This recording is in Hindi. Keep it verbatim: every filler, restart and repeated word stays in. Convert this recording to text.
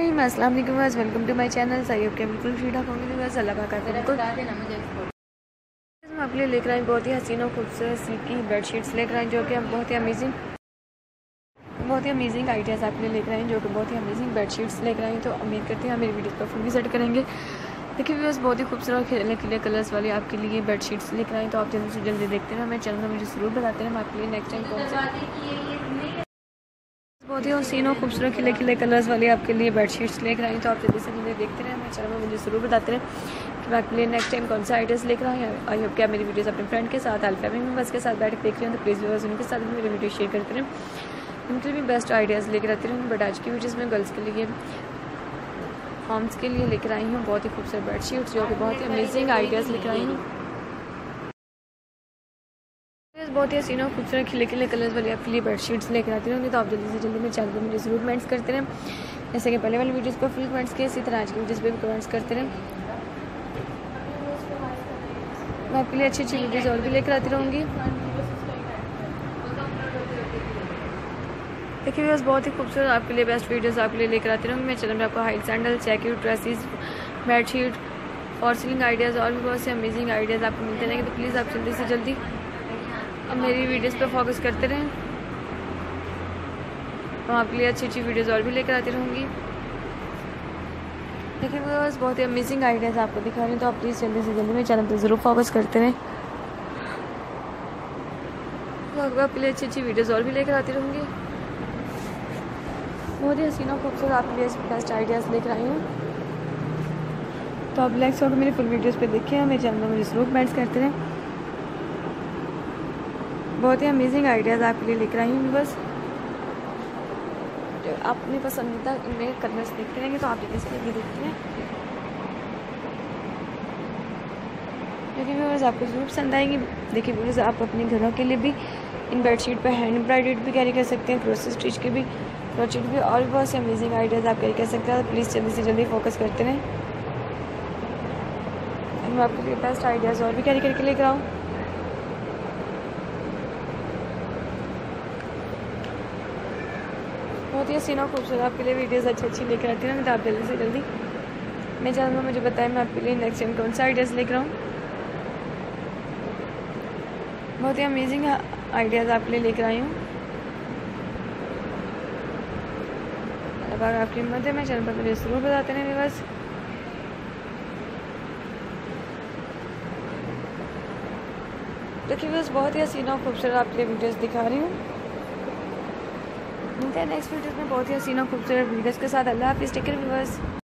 बिस्मिल्लाहिर्रहमानिर्रहीम, अस्सलाम वालेकुम viewers, welcome to my channel. सही हो क्या? बिल्कुल ठीक ठाक होंगे व्यूअर्स, अल्लाह का करते हैं। हम आपके लिए लेकर आए बहुत ही हसीन और खूबसूरत सिल्की बेडशीट्स लेकर आए जो कि हम बहुत ही अमेजिंग बहुत ही अमेजिंग आइडियाज़ आपके लिए लेकर आए जो कि बहुत ही अमेजिंग बेडशीट्स लेकर आए। तो उम्मीद करते हैं मेरी वीडियो पर फुल विजिट करेंगे। देखिए व्यूअर्स, बहुत ही खूबसूरत खिले खिले कलर्स वाली आपके लिए बेडशीट्स लेकर आए, तो आप जल्दी से जल्दी देखते हैं। हमें चैनल में मुझे ज़रूर बताते हैं हम आपके लिए नेक्स्ट टाइम कौन से बहुत ही हसीन और खूबसूरत खिले खिले कलर्स वाली आपके लिए बेडशीट्स लेकर आई। तो आप जल्दी से जल्दी देखते रहे, हमें चैनल में मुझे ज़रूर बताते रहे कि मैं आपके लिए नेक्स्ट टाइम कौन सा आइडियाज़ लेकर आए। आई होप क्या मेरी वीडियोस अपने फ्रेंड के साथ एल फैमिली मेम्बर्स के साथ बैठ के देख रहे हैं, तो प्लीज़ व्यूअर्स उनके साथ भी मेरी वीडियो शेयर करते रहें, उनके लिए भी बेस्ट आइडियाज़ लेकर आती रहूँ। बट आज की वीडियोज़ में गर्ल्स के लिए मॉम्स के लिए लेकर आई हूँ बहुत ही खूबसूरत बेडशीट्स जो कि बहुत ही अमेजिंग आइडियाज़ लेकर आई हूँ। बहुत ही हसीन और खूबसूरत खिले खिले कलर्स वाली आपके लिए बेडशीट्स लेकर आती रहूँगी, तो आप जल्दी से जल्दी मेरे चैनल पर मुझे ज़रूर कमेंट्स करते रहें, जैसे कि पहले वाली वीडियोस पर फुल कमेंट्स किए, इसी तरह आज की वीडियोस पर भी कमेंट्स करते रहें। मैं आपके लिए अच्छी अच्छी वीडियोज़ और भी लेकर आती रहूँगी। देखिए व्यूअर्स, बहुत ही खूबसूरत आपके लिए बेस्ट वीडियोस आपके लिए लेकर आती रहूँगी। मेरे चैनल में आपको high sandal, jacket, dresses, bedsheet और सीलिंग आइडियाज़ और भी बहुत से अमेजिंग आइडियाज़ आपको मिलते रहेंगे, तो प्लीज़ आप जल्दी से जल्दी अब मेरी वीडियोस पर फोकस करते रहें। मैं आपके लिए अच्छी अच्छी वीडियोस और भी लेकर आती रहूँगी। देखिए व्यूअर्स, बहुत ही अमेजिंग आइडियाज़ आपको दिखा रही हूँ, तो आप प्लीज़ जल्दी से जल्दी मेरे चैनल पर ज़रूर फोकस करते रहें। तो आपके लिए अच्छी अच्छी वीडियोस और भी लेकर आती रहूँगी। बहुत ही हसीन और खूबसूरत आपके लिए बेस्ट आइडियाज़ लेकर आई हूँ, तो आप लाइक्स होकर मेरी फुल वीडियोस पे देखिए, मेरे चैनल में मुझे ज़रूर कमेंट्स करते रहें। बहुत ही अमेजिंग आइडियाज़ आपके लिए लेकर आई हूँ बस, जो आप अपनी पसंदीदा इनमें कलर्स देखते रहेंगे, तो आप जल्दी से जल्दी देखते हैं। देखिए व्यूअर्स, आपको ज़रूर पसंद आएंगी। देखिए व्यूअर्स, आप अपने घरों के लिए भी इन बेडशीट पर हैंड एम्ब्रॉयडर्ड भी कैरी कर सकते हैं, क्रोशे स्टिच के भी, क्रोचेट भी, और भी बहुत से अमेजिंग आइडियाज़ आप कैरी कर सकते हैं। प्लीज़ जल्दी से जल्दी फोकस करते रहें, मैं आपके लिए बेस्ट आइडियाज़ और भी कैरी करके लेकर आऊँ। बहुत ही हसीन और खूबसूरत आपके लिए वीडियोस अच्छी अच्छी लेकर आती हूँ, तो आप जल्दी से जल्दी मेरे चैनल में मुझे बताएं मैं आपके लिए नेक्स्ट टाइम कौन सा आइडियाज़ लेकर आऊँ। बहुत ही अमेजिंग आइडियाज़ आपके लिए लेकर आई हूँ। अगर आपकी हिम्मत है, मैं चैनल पर मुझे ज़रूर बताते रहें बस। देखिए बस, बहुत ही हसीन और खूबसूरत आपके लिए वीडियोस दिखा रही हूँ। मिलते हैं नेक्स्ट वीडियोस में बहुत ही हसीन और खूबसूरत वीडियोस के साथ। अल्लाह हाफिज़, टेक केयर व्यूअर्स।